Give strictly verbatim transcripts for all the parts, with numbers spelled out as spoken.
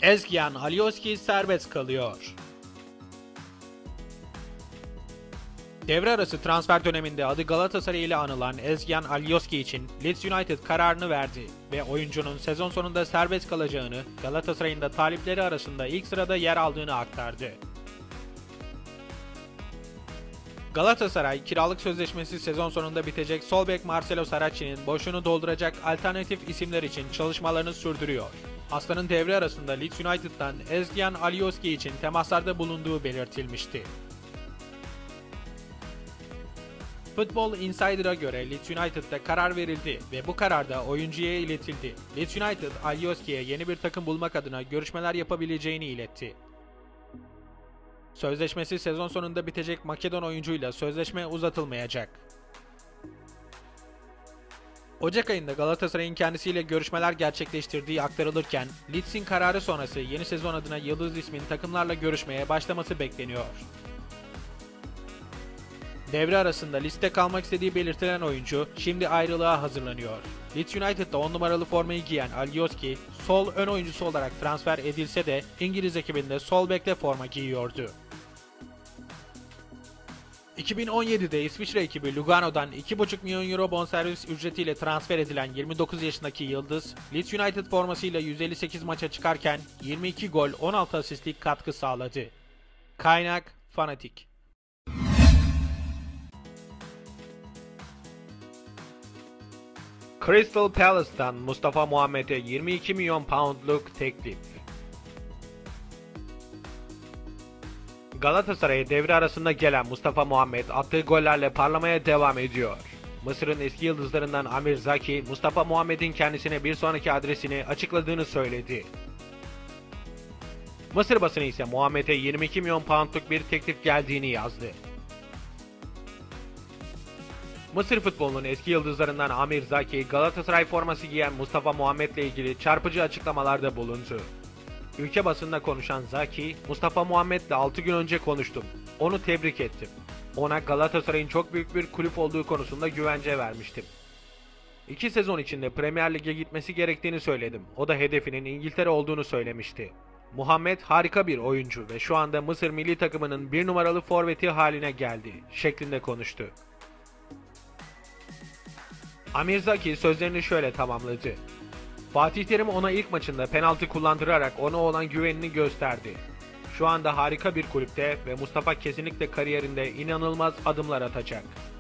Ezgjan Alioski serbest kalıyor. Devre arası transfer döneminde adı Galatasaray ile anılan Ezgjan Alioski için Leeds United kararını verdi ve oyuncunun sezon sonunda serbest kalacağını, Galatasaray'ın da talipleri arasında ilk sırada yer aldığını aktardı. Galatasaray, kiralık sözleşmesi sezon sonunda bitecek sol bek Marcelo Saracchi'nin boşluğunu dolduracak alternatif isimler için çalışmalarını sürdürüyor. Aslan'ın devre arasında Leeds United'dan Ezgjan Alioski için temaslarda bulunduğu belirtilmişti. Football Insider'a göre Leeds United'da karar verildi ve bu karar da oyuncuya iletildi. Leeds United, Alioski'ye yeni bir takım bulmak adına görüşmeler yapabileceğini iletti. Sözleşmesi sezon sonunda bitecek Makedon oyuncuyla sözleşme uzatılmayacak. Ocak ayında Galatasaray'ın kendisiyle görüşmeler gerçekleştirdiği aktarılırken, Leeds'in kararı sonrası yeni sezon adına yıldız ismin takımlarla görüşmeye başlaması bekleniyor. Devre arasında liste kalmak istediği belirtilen oyuncu şimdi ayrılığa hazırlanıyor. Leeds United'da on numaralı formayı giyen Alioski, sol ön oyuncusu olarak transfer edilse de İngiliz ekibinde sol bekle forma giyiyordu. iki bin on yedide İsviçre ekibi Lugano'dan iki buçuk milyon euro bonservis ücretiyle transfer edilen yirmi dokuz yaşındaki yıldız, Leeds United formasıyla yüz elli sekiz maça çıkarken yirmi iki gol on altı asistlik katkı sağladı. Kaynak Fanatik. Crystal Palace'tan Mustafa Muhammed'e yirmi iki milyon poundluk teklif. Galatasaray'a devre arasında gelen Mustafa Muhammed attığı gollerle parlamaya devam ediyor. Mısır'ın eski yıldızlarından Amir Zaki, Mustafa Muhammed'in kendisine bir sonraki adresini açıkladığını söyledi. Mısır basını ise Muhammed'e yirmi iki milyon poundluk bir teklif geldiğini yazdı. Mısır futbolunun eski yıldızlarından Amir Zaki, Galatasaray forması giyen Mustafa Muhammed ile ilgili çarpıcı açıklamalarda bulundu. Ülke basınında konuşan Zaki, Mustafa Muhammed'le altı gün önce konuştum. Onu tebrik ettim. Ona Galatasaray'ın çok büyük bir kulüp olduğu konusunda güvence vermiştim. İki sezon içinde Premier Lig'e gitmesi gerektiğini söyledim. O da hedefinin İngiltere olduğunu söylemişti. Muhammed harika bir oyuncu ve şu anda Mısır milli takımının bir numaralı forveti haline geldi şeklinde konuştu. Amir Zaki sözlerini şöyle tamamladı. Fatih Terim ona ilk maçında penaltı kullandırarak ona olan güvenini gösterdi. Şu anda harika bir kulüpte ve Mustafa kesinlikle kariyerinde inanılmaz adımlar atacak.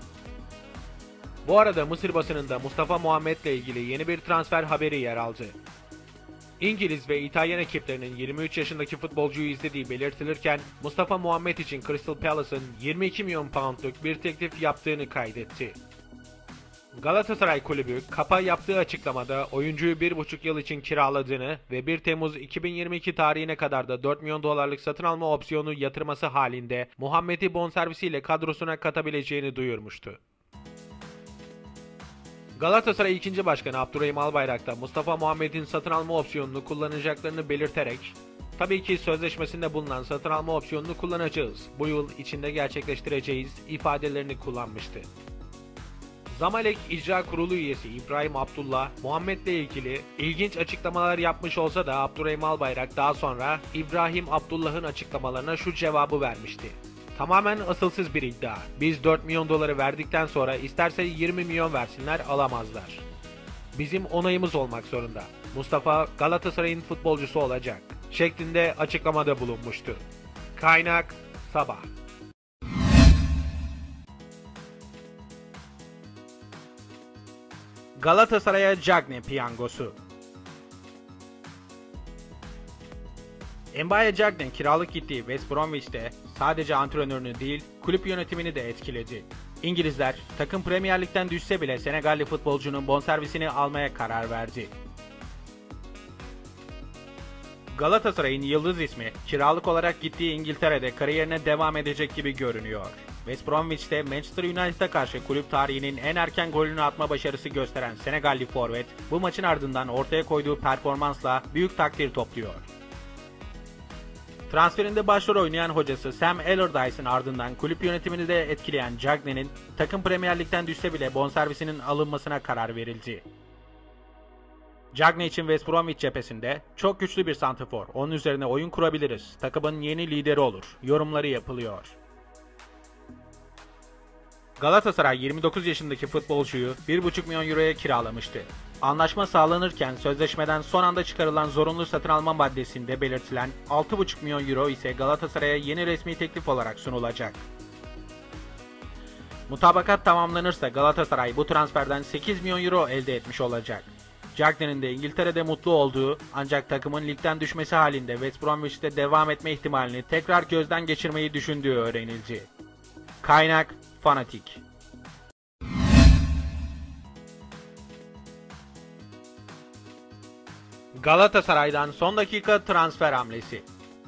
Bu arada Mısır basınında Mustafa Muhammed ile ilgili yeni bir transfer haberi yer aldı. İngiliz ve İtalyan ekiplerinin yirmi üç yaşındaki futbolcuyu izlediği belirtilirken Mustafa Muhammed için Crystal Palace'ın yirmi iki milyon poundluk bir teklif yaptığını kaydetti. Galatasaray Kulübü, Kapa yaptığı açıklamada oyuncuyu bir buçuk yıl için kiraladığını ve bir Temmuz iki bin yirmi iki tarihine kadar da dört milyon dolarlık satın alma opsiyonu yatırması halinde Muhammed'i bonservisiyle kadrosuna katabileceğini duyurmuştu. Galatasaray ikinci Başkanı Abdurrahim Albayrak da Mustafa Muhammed'in satın alma opsiyonunu kullanacaklarını belirterek, "Tabii ki sözleşmesinde bulunan satın alma opsiyonunu kullanacağız, bu yıl içinde gerçekleştireceğiz" ifadelerini kullanmıştı. Zamalek İcra Kurulu üyesi İbrahim Abdullah, Muhammed'le ilgili ilginç açıklamalar yapmış olsa da Abdurrahim Albayrak daha sonra İbrahim Abdullah'ın açıklamalarına şu cevabı vermişti. "Tamamen asılsız bir iddia. Biz dört milyon doları verdikten sonra isterse yirmi milyon versinler, alamazlar. Bizim onayımız olmak zorunda. Mustafa Galatasaray'ın futbolcusu olacak" şeklinde açıklamada bulunmuştu. Kaynak Sabah. Galatasaray'a Cagney piyangosu. Mbaye Cagney kiralık gittiği West Bromwich'te sadece antrenörünü değil, kulüp yönetimini de etkiledi. İngilizler, takım Premier Lig'den düşse bile Senegalli futbolcunun bonservisini almaya karar verdi. Galatasaray'ın yıldız ismi, kiralık olarak gittiği İngiltere'de kariyerine devam edecek gibi görünüyor. West Bromwich'te Manchester United'a karşı kulüp tarihinin en erken golünü atma başarısı gösteren Senegalli forvet, bu maçın ardından ortaya koyduğu performansla büyük takdir topluyor. Transferinde başrol oynayan hocası Sam Allardyce'ın ardından kulüp yönetimini de etkileyen Cagney'nin takım Premier Lig'den düşse bile bonservisinin alınmasına karar verildi. Cagney için West Bromwich cephesinde çok güçlü bir santrafor. Onun üzerine oyun kurabiliriz. Takımın yeni lideri olur. Yorumları yapılıyor. Galatasaray yirmi dokuz yaşındaki futbolcuyu bir buçuk milyon euroya kiralamıştı. Anlaşma sağlanırken sözleşmeden son anda çıkarılan zorunlu satın alma maddesinde belirtilen altı buçuk milyon euro ise Galatasaray'a yeni resmi teklif olarak sunulacak. Mutabakat tamamlanırsa Galatasaray bu transferden sekiz milyon euro elde etmiş olacak. Cagney'in de İngiltere'de mutlu olduğu ancak takımın ligden düşmesi halinde West Bromwich'te devam etme ihtimalini tekrar gözden geçirmeyi düşündüğü öğrenildi. Kaynak Fanatik. Galatasaray'dan son dakika transfer hamlesi.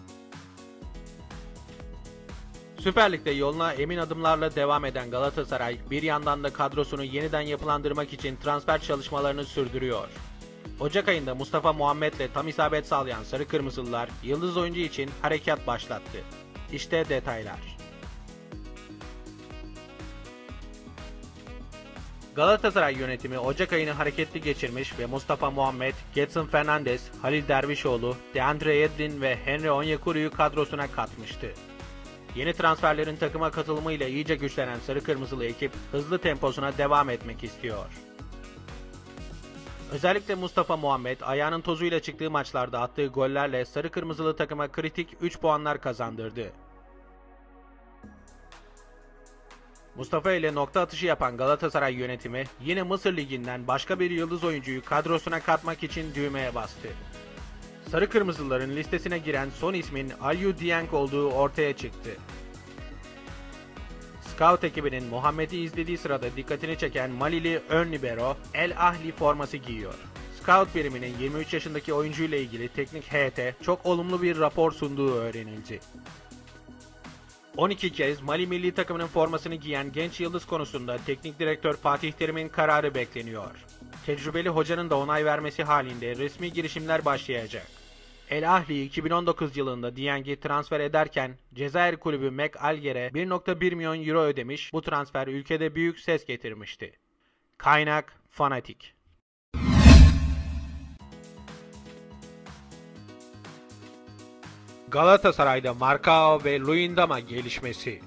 Süper Lig'de yoluna emin adımlarla devam eden Galatasaray, bir yandan da kadrosunu yeniden yapılandırmak için transfer çalışmalarını sürdürüyor. Ocak ayında Mustafa Muhammed'le tam isabet sağlayan Sarı Kırmızılılar, yıldız oyuncu için harekat başlattı. İşte detaylar. Galatasaray yönetimi Ocak ayını hareketli geçirmiş ve Mustafa Muhammed, Gedson Fernandes, Halil Dervişoğlu, Deandre Yedlin ve Henry Onyekuru'yu kadrosuna katmıştı. Yeni transferlerin takıma katılımıyla iyice güçlenen Sarı Kırmızılı ekip hızlı temposuna devam etmek istiyor. Özellikle Mustafa Muhammed ayağının tozuyla çıktığı maçlarda attığı gollerle Sarı Kırmızılı takıma kritik üç puanlar kazandırdı. Mustafa ile nokta atışı yapan Galatasaray yönetimi yine Mısır Ligi'nden başka bir yıldız oyuncuyu kadrosuna katmak için düğmeye bastı. Sarı Kırmızıların listesine giren son ismin Aliou Dieng olduğu ortaya çıktı. Scout ekibinin Muhammed'i izlediği sırada dikkatini çeken Malili ön libero El Ahli forması giyiyor. Scout biriminin yirmi üç yaşındaki oyuncuyla ilgili teknik heyete çok olumlu bir rapor sunduğu öğrenildi. on iki kez Mali milli takımının formasını giyen genç yıldız konusunda teknik direktör Fatih Terim'in kararı bekleniyor. Tecrübeli hocanın da onay vermesi halinde resmi girişimler başlayacak. El Ahli iki bin on dokuz yılında Dieng'i transfer ederken Cezayir kulübü Mek Alger'e bir nokta bir milyon euro ödemiş, bu transfer ülkede büyük ses getirmişti. Kaynak Fanatik. Galatasaray'da Marcao ve Luyendama gelişmesi.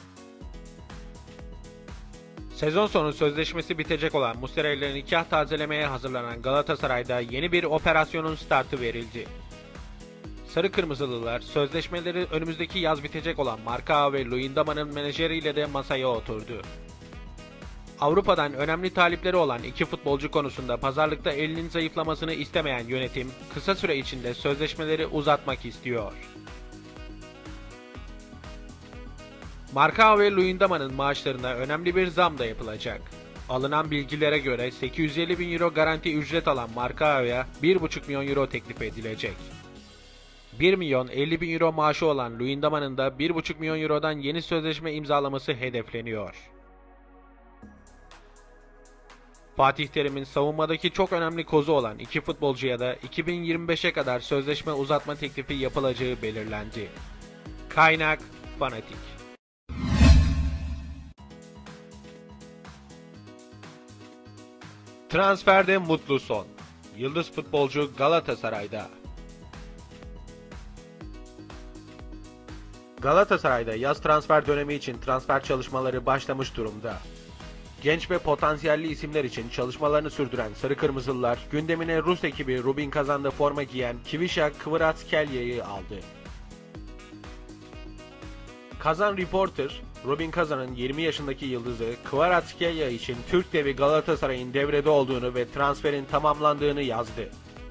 Sezon sonu sözleşmesi bitecek olan Muslera ile nikah tazelemeye hazırlanan Galatasaray'da yeni bir operasyonun startı verildi. Sarı Kırmızılılar sözleşmeleri önümüzdeki yaz bitecek olan Marcao ve Luyendama'nın menajeriyle de masaya oturdu. Avrupa'dan önemli talipleri olan iki futbolcu konusunda pazarlıkta elinin zayıflamasını istemeyen yönetim kısa süre içinde sözleşmeleri uzatmak istiyor. Marcao ve Luyendama'nın maaşlarına önemli bir zam da yapılacak. Alınan bilgilere göre sekiz yüz elli bin euro garanti ücret alan Marcao'ya bir buçuk milyon euro teklif edilecek. bir milyon elli bin euro maaşı olan Luyendama'nın da bir buçuk milyon eurodan yeni sözleşme imzalaması hedefleniyor. Fatih Terim'in savunmadaki çok önemli kozu olan iki futbolcuya da iki bin yirmi beşe kadar sözleşme uzatma teklifi yapılacağı belirlendi. Kaynak Fanatik. Transferde mutlu son. Yıldız futbolcu Galatasaray'da. Galatasaray'da yaz transfer dönemi için transfer çalışmaları başlamış durumda. Genç ve potansiyelli isimler için çalışmalarını sürdüren Sarı Kırmızılılar, gündemine Rus ekibi Rubin Kazan'da forma giyen Kvisha Kvaratskhelia aldı. Kazan Reporter, Rubin Kazan'ın yirmi yaşındaki yıldızı Kvaratskhelia için Türk devi Galatasaray'ın devrede olduğunu ve transferin tamamlandığını yazdı.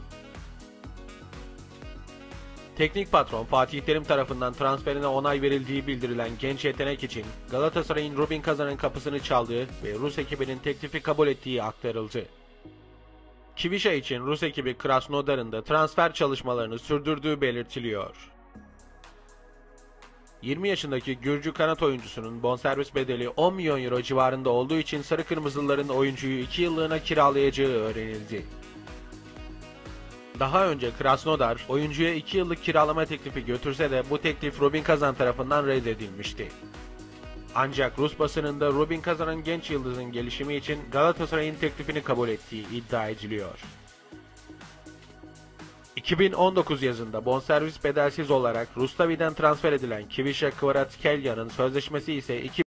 Teknik patron Fatih Terim tarafından transferine onay verildiği bildirilen genç yetenek için Galatasaray'ın Rubin Kazan'ın kapısını çaldığı ve Rus ekibinin teklifi kabul ettiği aktarıldı. Kvisha için Rus ekibi Krasnodar'ın da transfer çalışmalarını sürdürdüğü belirtiliyor. yirmi yaşındaki Gürcü kanat oyuncusunun bonservis bedeli on milyon euro civarında olduğu için Sarı Kırmızılıların oyuncuyu iki yıllığına kiralayacağı öğrenildi. Daha önce Krasnodar, oyuncuya iki yıllık kiralama teklifi götürse de bu teklif Rubin Kazan tarafından reddedilmişti. Ancak Rus basınında Rubin Kazan'ın genç yıldızın gelişimi için Galatasaray'ın teklifini kabul ettiği iddia ediliyor. iki bin on dokuz yazında bonservis bedelsiz olarak Rustavi'den transfer edilen Kvisha Kvaratskhelia sözleşmesi ise